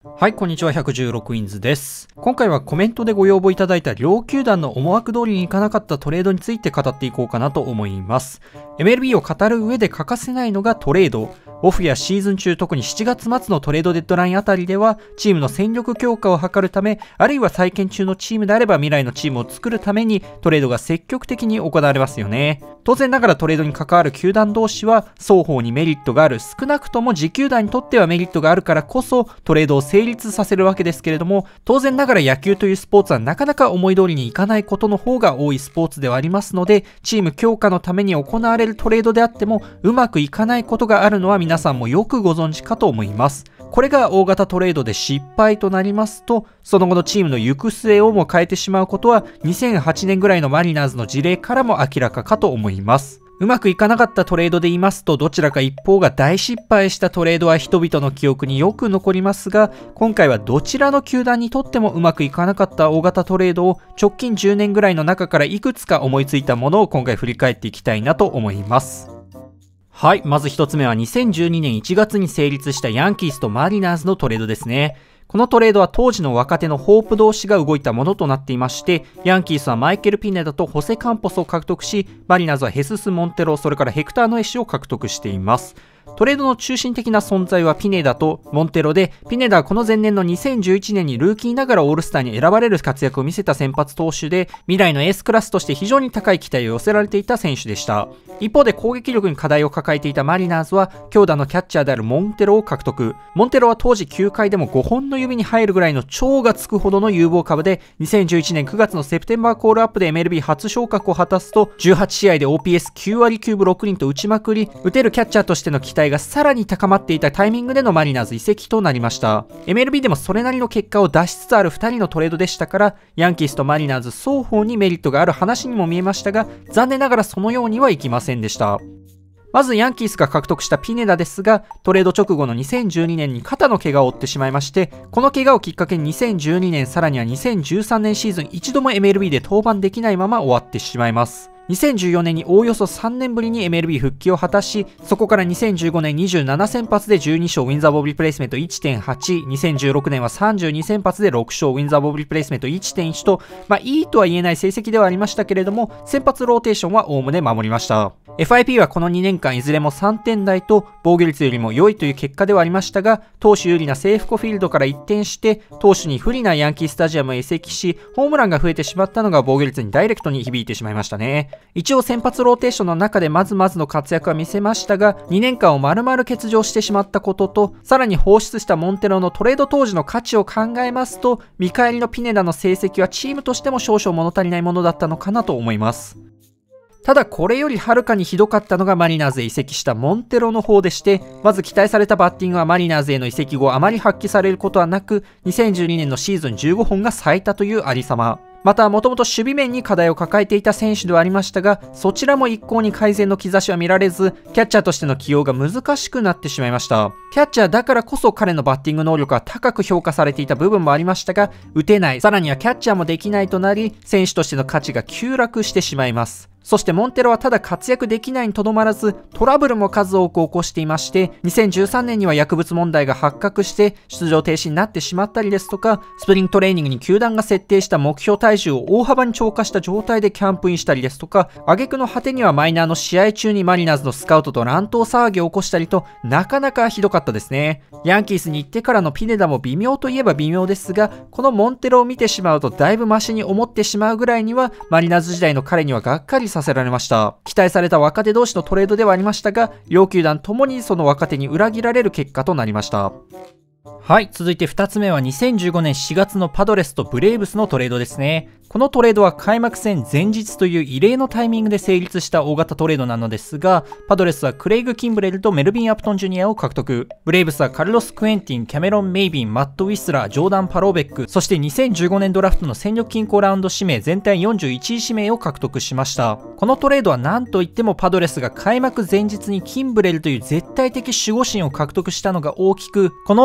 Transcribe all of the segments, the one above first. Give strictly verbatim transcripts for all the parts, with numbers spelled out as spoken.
はい、こんにちは。ひゃくじゅうろくウィンズです。今回はコメントでご要望いただいた両球団の思惑通りにいかなかったトレードについて語っていこうかなと思います。エムエルビー を語る上で欠かせないのがトレード。オフやシーズン中、特にしちがつ末のトレードデッドラインあたりでは、チームの戦力強化を図るため、あるいは再建中のチームであれば未来のチームを作るためにトレードが積極的に行われますよね。当然ながらトレードに関わる球団同士は双方にメリットがある、少なくとも自球団にとってはメリットがあるからこそトレードを成立させるわけですけれども、当然ながら野球というスポーツはなかなか思い通りにいかないことの方が多いスポーツではありますので、チーム強化のために行われるトレードであってもうまくいかないことがあるのは皆さんもよくご存知かと思います。これが大型トレードで失敗となりますと、その後のチームの行く末をも変えてしまうことはにせんはちねんぐらいのマリナーズの事例からも明らかかと思います。うまくいかなかったトレードで言いますと、どちらか一方が大失敗したトレードは人々の記憶によく残りますが、今回はどちらの球団にとってもうまくいかなかった大型トレードを直近じゅうねんぐらいの中からいくつか思いついたものを今回振り返っていきたいなと思います。はい、まず一つ目はにせんじゅうにねんいちがつに成立したヤンキースとマリナーズのトレードですね。このトレードは当時の若手のホープ同士が動いたものとなっていまして、ヤンキースはマイケル・ピネダとホセ・カンポスを獲得し、マリナーズはヘスス・モンテロ、それからヘクター・ノエシを獲得しています。トレードの中心的な存在はピネダとモンテロで、ピネダはこの前年のにせんじゅういちねんにルーキーながらオールスターに選ばれる活躍を見せた先発投手で、未来のエースクラスとして非常に高い期待を寄せられていた選手でした。一方で攻撃力に課題を抱えていたマリナーズは、強打のキャッチャーであるモンテロを獲得。モンテロは当時球界でもごほんの指に入るぐらいの超がつくほどの有望株で、にせんじゅういちねんくがつのセプテンバーコールアップで エムエルビー 初昇格を果たすと、じゅうはちしあいで オーピーエスきゅうわりきゅうぶろくりんと打ちまくり、打てるキャッチャーとしての期待がさらに高まっていたタイミングでのマリナーズ移籍となりました。エムエルビー でもそれなりの結果を出しつつあるふたりのトレードでしたから、ヤンキースとマリナーズ双方にメリットがある話にも見えましたが、残念ながらそのようにはいきませんでした。まずヤンキースが獲得したピネダですが、トレード直後のにせんじゅうにねんに肩の怪我を負ってしまいまして、この怪我をきっかけににせんじゅうにねん、さらにはにせんじゅうさんねんシーズン一度も エムエルビー で登板できないまま終わってしまいます。にせんじゅうよねんにおおよそさんねんぶりに エムエルビー 復帰を果たし、そこからにせんじゅうごねんにじゅうななせんぱつでじゅうにしょう、ウィンズアボブリプレイスメント いってんはち、にせんじゅうろくねんはさんじゅうにせんぱつでろくしょう、ウィンズアボブリプレイスメント いってんいち と、まあいいとは言えない成績ではありましたけれども、先発ローテーションはおおむね守りました。エフアイピー はこのにねんかんいずれもさんてんだいと防御率よりも良いという結果ではありましたが、投手有利なセーフコフィールドから一転して、投手に不利なヤンキースタジアムへ移籍し、ホームランが増えてしまったのが防御率にダイレクトに響いてしまいましたね。一応先発ローテーションの中でまずまずの活躍は見せましたが、にねんかんを丸々欠場してしまったことと、さらに放出したモンテロのトレード当時の価値を考えますと、見返りのピネダの成績はチームとしても少々物足りないものだったのかなと思います。ただこれよりはるかにひどかったのがマリナーズへ移籍したモンテロの方でして、まず期待されたバッティングはマリナーズへの移籍後あまり発揮されることはなく、にせんじゅうにねんのシーズンじゅうごほんが最多というありさま。またもともと守備面に課題を抱えていた選手ではありましたが、そちらも一向に改善の兆しは見られず、キャッチャーとしての起用が難しくなってしまいました。キャッチャーだからこそ彼のバッティング能力は高く評価されていた部分もありましたが、打てない、さらにはキャッチャーもできないとなり、選手としての価値が急落してしまいます。そしてモンテロはただ活躍できないにとどまらず、トラブルも数多く起こしていまして、にせんじゅうさんねんには薬物問題が発覚して出場停止になってしまったりですとか、スプリングトレーニングに球団が設定した目標体重を大幅に超過した状態でキャンプインしたりですとか、挙句の果てにはマイナーの試合中にマリナーズのスカウトと乱闘騒ぎを起こしたりと、なかなかひどかったですね。ヤンキースに行ってからのピネダも微妙といえば微妙ですが、このモンテロを見てしまうとだいぶマシに思ってしまうぐらいには、マリナーズ時代の彼にはがっかりさせられました。期待された若手同士のトレードではありましたが、両球団ともにその若手に裏切られる結果となりました。はい、続いてふたつめはにせんじゅうごねんしがつのパドレスとブレーブスのトレードですね。このトレードは開幕戦前日という異例のタイミングで成立した大型トレードなのですが、パドレスはクレイグ・キンブレルとメルビン・アプトン・ジュニアを獲得。ブレーブスはカルロス・クエンティン、キャメロン・メイビン、マット・ウィスラー、ジョーダン・パローベック、そしてにせんじゅうごねんドラフトの戦力均衡ラウンド指名全体よんじゅういちい指名を獲得しました。このトレードは何といってもパドレスが開幕前日にキンブレルという絶対的守護神を獲得したのが大きく、このオフのパドレス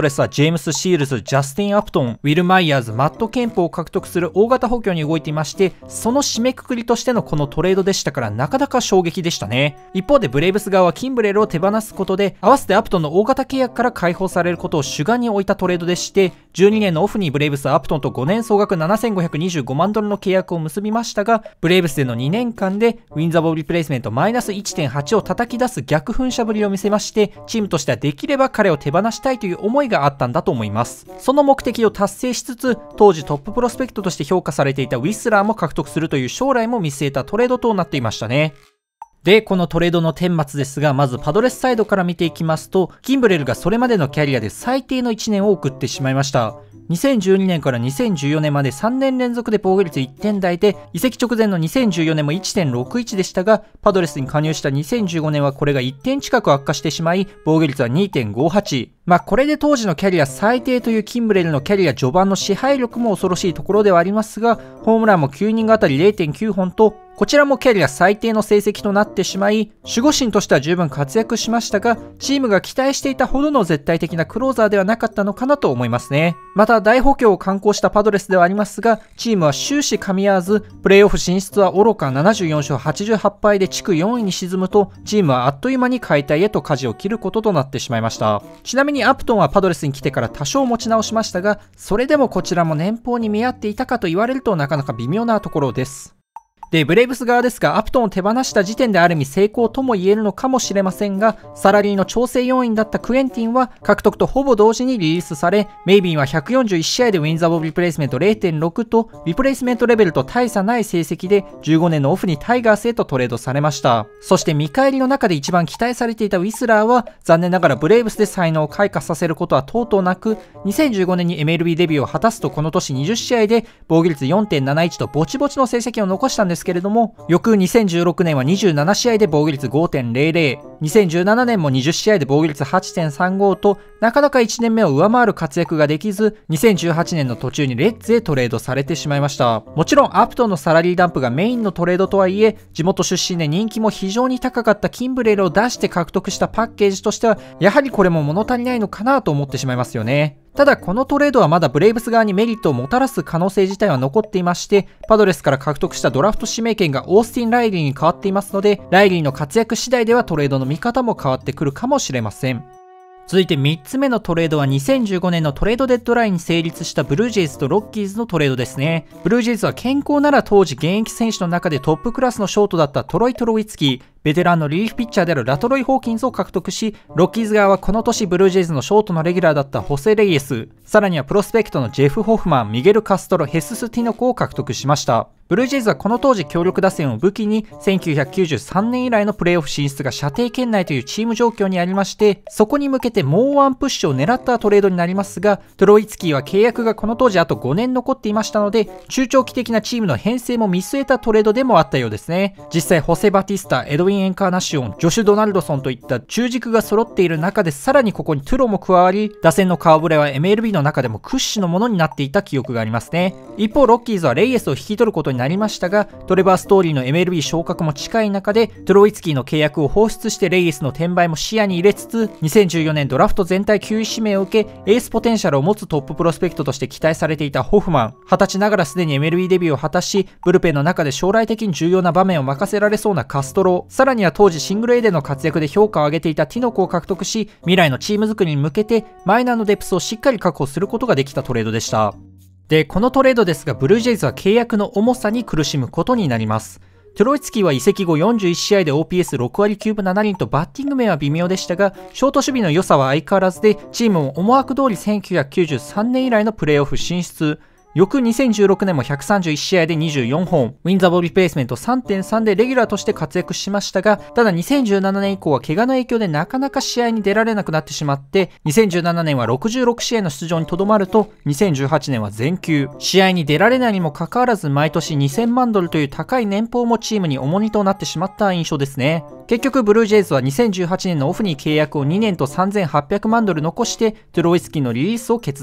レスはジェームス・シールズ、ジャスティン・アプトン、ウィル・マイヤーズ、マット・ケンプを獲得する大型補強に動いていまして、その締めくくりとしてのこのトレードでしたから、なかなか衝撃でしたね。一方でブレイブス側はキンブレルを手放すことで、合わせてアプトンの大型契約から解放されることを主眼に置いたトレードでして、じゅうにねんのオフにブレイブスはアプトンとごねん総額ななせんごひゃくにじゅうごまんドルの契約を結びましたが、ブレイブスでのにねんかんでウィンザボーリプレイスメントマイナス いってんはち を叩き出す逆噴射ぶりを見せまして、チームとしてはできれば彼を手放したいという思いがあったんだと思います。その目的を達成しつつ、当時トッププロスペクトとして評価されていたウィスラーも獲得するという将来も見据えたトレードとなっていましたね。で、このトレードの顛末ですが、まずパドレスサイドから見ていきますと、キンブレルがそれまでのキャリアで最低のいちねんを送ってしまいました。にせんじゅうにねんからにせんじゅうよねんまでさんねん連続で防御率いってん台で、移籍直前のにせんじゅうよねんも いってんろくいち でしたが、パドレスに加入したにせんじゅうごねんはこれがいってん近く悪化してしまい、防御率は にてんごはち。まあこれで当時のキャリア最低というキンブレルのキャリア序盤の支配力も恐ろしいところではありますが、ホームランもきゅうイニングあたり れいてんきゅうほんと、こちらもキャリア最低の成績となってしまい、守護神としては十分活躍しましたが、チームが期待していたほどの絶対的なクローザーではなかったのかなと思いますね。また大補強を敢行したパドレスではありますが、チームは終始噛み合わず、プレーオフ進出は愚かななじゅうよんしょうはちじゅうはち敗で地区よんいに沈むと、チームはあっという間に解体へと舵を切ることとなってしまいました。ちなみにアプトンはパドレスに来てから多少持ち直しましたが、それでもこちらも年俸に見合っていたかと言われるとなかなか微妙なところです。で、ブレイブス側ですが、アプトンを手放した時点である意味成功とも言えるのかもしれませんが、サラリーの調整要員だったクエンティンは獲得とほぼ同時にリリースされ、メイビンはひゃくよんじゅういち試合でウィンザボブリプレイスメント れいてんろく と、リプレイスメントレベルと大差ない成績でじゅうごねんのオフにタイガースへとトレードされました。そして見返りの中で一番期待されていたウィスラーは、残念ながらブレイブスで才能を開花させることはとうとうなく、にせんじゅうごねんに エムエルビー デビューを果たすとこの年にじゅっ試合で防御率 よんてんなないち とぼちぼちの成績を残したんですけれども、翌にせんじゅうろくねんはにじゅうなな試合で防御率 ごてんぜろぜろ、にせんじゅうななねんもにじゅう試合で防御率 はちてんさんご と、なかなかいちねんめを上回る活躍ができず、にせんじゅうはちねんの途中にレッズへトレードされてしまいました。もちろんアプトンのサラリーダンプがメインのトレードとはいえ、地元出身で人気も非常に高かったキンブレルを出して獲得したパッケージとしては、やはりこれも物足りないのかなと思ってしまいますよね。ただこのトレードはまだブレイブス側にメリットをもたらす可能性自体は残っていまして、パドレスから獲得したドラフト指名権がオースティン・ライリーに変わっていますので、ライリーの活躍次第ではトレードの見方も変わってくるかもしれません。続いてみっつめのトレードはにせんじゅうごねんのトレードデッドラインに成立したブルージェイズとロッキーズのトレードですね。ブルージェイズは健康なら当時現役選手の中でトップクラスのショートだったトロイ・トロウィツキー、ベテランのリリーフピッチャーであるラトロイ・ホーキンズを獲得し、ロッキーズ側はこの年ブルージェイズのショートのレギュラーだったホセ・レイエス、さらにはプロスペクトのジェフ・ホフマン、ミゲル・カストロ、ヘスス・ティノコを獲得しました。ブルージェイズはこの当時強力打線を武器にせんきゅうひゃくきゅうじゅうさんねん以来のプレーオフ進出が射程圏内というチーム状況にありまして、そこに向けてもうワンプッシュを狙ったトレードになりますが、トロイツキーは契約がこの当時あとごねん残っていましたので、中長期的なチームの編成も見据えたトレードでもあったようですね。実際ホセ・バティスタ、エドウィン・エンカーナシオン、ジョシュ・ドナルドソンといった中軸が揃っている中で、さらにここにトゥロも加わり、打線の顔ぶれは エムエルビー の中でも屈指のものになっていた記憶がありますね。一方ロッキーズはレイエスを引き取ることになりましたが、トレバー・ストーリーの エムエルビー 昇格も近い中で、トロイツキーの契約を放出してレイエスの転売も視野に入れつつ、にせんじゅうよねんドラフト全体きゅうい指名を受け、エースポテンシャルを持つトッププロスペクトとして期待されていたホフマン、はたちながらすでに エムエルビー デビューを果たし、ブルペンの中で将来的に重要な場面を任せられそうなカストロ、さらには当時シングル A での活躍で評価を上げていたティノコを獲得し、未来のチーム作りに向けてマイナーのデプスをしっかり確保することができたトレードでした。で、このトレードですが、ブルージェイズは契約の重さに苦しむことになります。トロイツキーは移籍後よんじゅういち試合で オーピーエスろくわりきゅうぶななりんとバッティング面は微妙でしたが、ショート守備の良さは相変わらずで、チームも思惑通りせんきゅうひゃくきゅうじゅうさんねん以来のプレーオフ進出。翌にせんじゅうろくねんもひゃくさんじゅういち試合でにじゅうよんほん、ウィンザボーリプレイスメント さんてんさん でレギュラーとして活躍しましたが、ただにせんじゅうななねん以降は怪我の影響でなかなか試合に出られなくなってしまって、にせんじゅうななねんはろくじゅうろく試合の出場にとどまると、にせんじゅうはちねんは全休。試合に出られないにもかかわらず毎年にせんまんドルという高い年俸もチームに重荷となってしまった印象ですね。結局ブルージェイズはにせんじゅうはちねんのオフに契約をにねんとさんぜんはっぴゃくまんドル残して、トゥロイツキーのリリースを決断。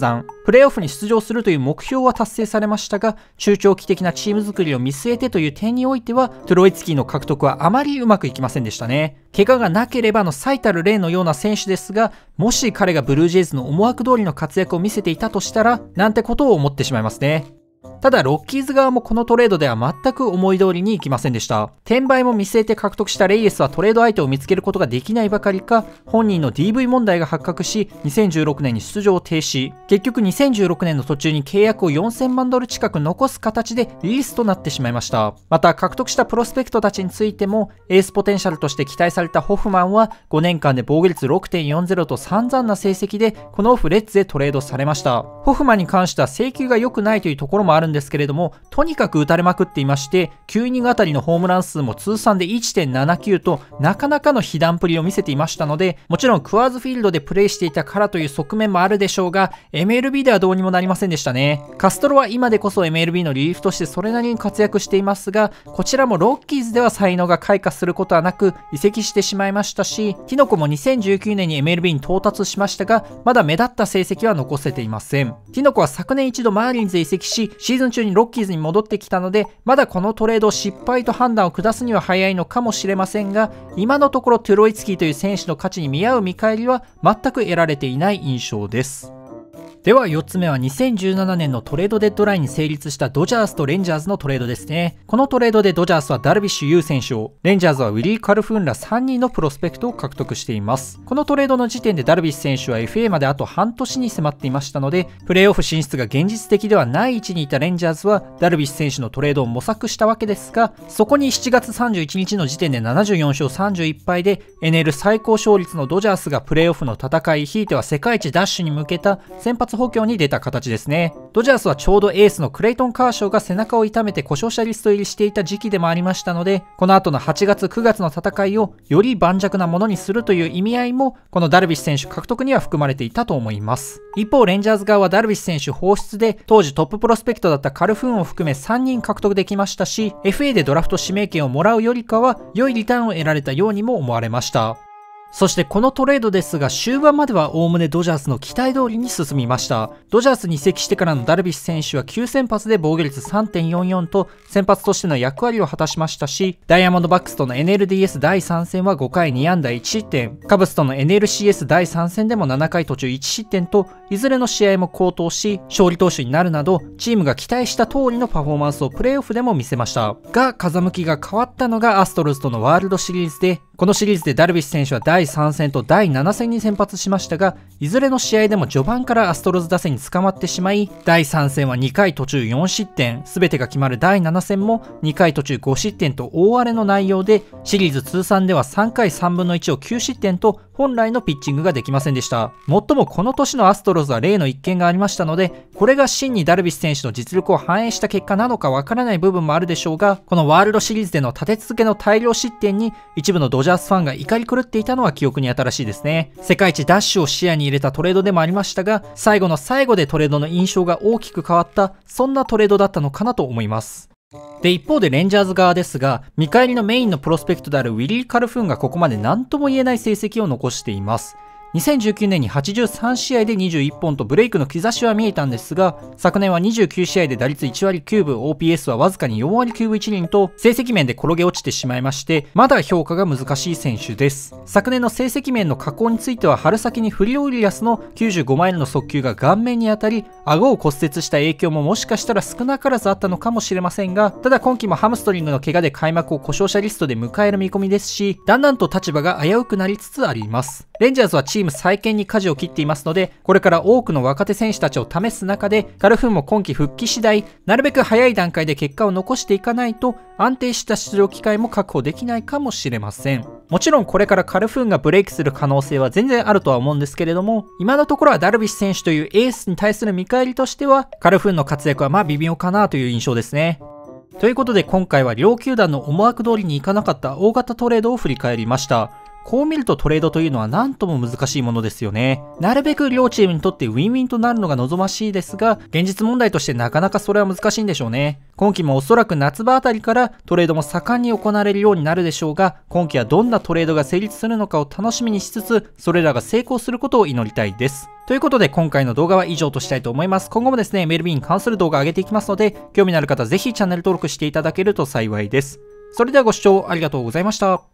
プレーオフに出場するという目標は達成されましたが、中長期的なチーム作りを見据えてという点においては、トゥロイツキーの獲得はあまりうまくいきませんでしたね。怪我がなければの最たる例のような選手ですが、もし彼がブルージェイズの思惑通りの活躍を見せていたとしたら、なんてことを思ってしまいますね。ただロッキーズ側もこのトレードでは全く思い通りにいきませんでした。転売も見据えて獲得したレイエスはトレード相手を見つけることができないばかりか、本人の ディーブイ 問題が発覚し、にせんじゅうろくねんに出場を停止。結局にせんじゅうろくねんの途中に契約をよんせんまんドル近く残す形でリリースとなってしまいました。また獲得したプロスペクトたちについても、エースポテンシャルとして期待されたホフマンはごねんかんで防御率 ろくてんよんゼロ と散々な成績でこのオフレッツへトレードされました。ホフマンに関しては制球が良くないというところもあるんですけれども、とにかく打たれまくっていまして、きゅうイニングあたりのホームラン数も通算で いってんななきゅう となかなかの被弾プリを見せていましたので、もちろんクワーズフィールドでプレーしていたからという側面もあるでしょうが、 エムエルビー ではどうにもなりませんでしたね。カストロは今でこそ エムエルビー のリリーフとしてそれなりに活躍していますが、こちらもロッキーズでは才能が開花することはなく移籍してしまいましたし、ティノコもにせんじゅうきゅうねんに エムエルビー に到達しましたが、まだ目立った成績は残せていません。ティノコは昨年一度マーリンズへ移籍し、シーズン中にロッキーズに戻ってきたので、まだこのトレードを失敗と判断を下すには早いのかもしれませんが、今のところトゥロイツキーという選手の価値に見合う見返りは全く得られていない印象です。ではよっつめはにせんじゅうななねんのトレードデッドラインに成立したドジャースとレンジャーズのトレードですね。このトレードでドジャースはダルビッシュ有選手を、レンジャーズはウィリー・カルフーンらさんにんのプロスペクトを獲得しています。このトレードの時点でダルビッシュ選手は エフエー まであと半年に迫っていましたので、プレーオフ進出が現実的ではない位置にいたレンジャーズはダルビッシュ選手のトレードを模索したわけですが、そこにしちがつさんじゅういちにちの時点でななじゅうよんしょうさんじゅういっぱいで エヌエル 最高勝率のドジャースがプレーオフの戦い、ひいては世界一ダッシュに向けた先発補強に出た形ですね。ドジャースはちょうどエースのクレイトン・カーショーが背中を痛めて故障者リスト入りしていた時期でもありましたので、この後のはちがつくがつの戦いをより盤石なものにするという意味合いもこのダルビッシュ選手獲得には含まれていたと思います。一方レンジャーズ側はダルビッシュ選手放出で当時トッププロスペクトだったカルフーンを含めさんにん獲得できましたし、 エフエー でドラフト指名権をもらうよりかは良いリターンを得られたようにも思われました。そしてこのトレードですが、終盤まではおおむねドジャースの期待通りに進みました。ドジャースに移籍してからのダルビッシュ選手はきゅうせんぱつで防御率 さんてんよんよん と先発としての役割を果たしましたし、ダイヤモンドバックスとの エヌエルディーエス だいさんせんはごかいにあんだいちしってん、カブスとの エヌエルシーエス だいさんせんでもななかい途中いちしってんと、いずれの試合も好投し勝利投手になるなど、チームが期待した通りのパフォーマンスをプレーオフでも見せました。が風向きが変わったのがアストロズとのワールドシリーズで、このシリーズでダルビッシュ選手はだいさんせんとだいななせんに先発しましたが、いずれの試合でも序盤からアストロズ打線に捕まってしまい、だいさんせんはにかい途中よんしってん、全てが決まるだいななせんもにかい途中ごしってんと大荒れの内容で、シリーズ通算ではさんかいさんぶんのいちをきゅうしってんと本来のピッチングができませんでした。もっともこの年のアストロズは例の一件がありましたので、これが真にダルビッシュ選手の実力を反映した結果なのかわからない部分もあるでしょうが、このワールドシリーズでの立て続けの大量失点に一部のドジャースファンが怒り狂っていたのは記憶に新しいですね。世界一ダッシュを視野に入れたトレードでもありましたが、最後の最後でトレードの印象が大きく変わった、そんなトレードだったのかなと思います。で一方でレンジャーズ側ですが、見返りのメインのプロスペクトであるウィリー・カルフーンがここまで何とも言えない成績を残しています。にせんじゅうきゅうねんにはちじゅうさんしあいでにじゅういっぽんとブレイクの兆しは見えたんですが、昨年はにじゅうきゅうしあいで打率いちわりきゅうぶ、オーピーエス はわずかによんわりきゅうぶいちりんと成績面で転げ落ちてしまいまして、まだ評価が難しい選手です。昨年の成績面の下降については、春先にフリオ・ウリアスのきゅうじゅうごマイルの速球が顔面に当たり顎を骨折した影響ももしかしたら少なからずあったのかもしれませんが、ただ今季もハムストリングの怪我で開幕を故障者リストで迎える見込みですし、だんだんと立場が危うくなりつつあります。レンジャーズはチーム再建に舵を切っていますので、これから多くの若手選手たちを試す中で、カルフーンも今季復帰次第、なるべく早い段階で結果を残していかないと安定した出場機会も確保できないかもしれません。もちろんこれからカルフーンがブレイクする可能性は全然あるとは思うんですけれども、今のところはダルビッシュ選手というエースに対する見返りとしては、カルフーンの活躍はまあ微妙かなという印象ですね。ということで今回は両球団の思惑通りにいかなかった大型トレードを振り返りました。 こう見るとトレードというのは何とも難しいものですよね。なるべく両チームにとってウィンウィンとなるのが望ましいですが、現実問題としてなかなかそれは難しいんでしょうね。今季もおそらく夏場あたりからトレードも盛んに行われるようになるでしょうが、今季はどんなトレードが成立するのかを楽しみにしつつ、それらが成功することを祈りたいです。ということで今回の動画は以上としたいと思います。今後もですね、エムエルビー に関する動画を上げていきますので、興味のある方ぜひチャンネル登録していただけると幸いです。それではご視聴ありがとうございました。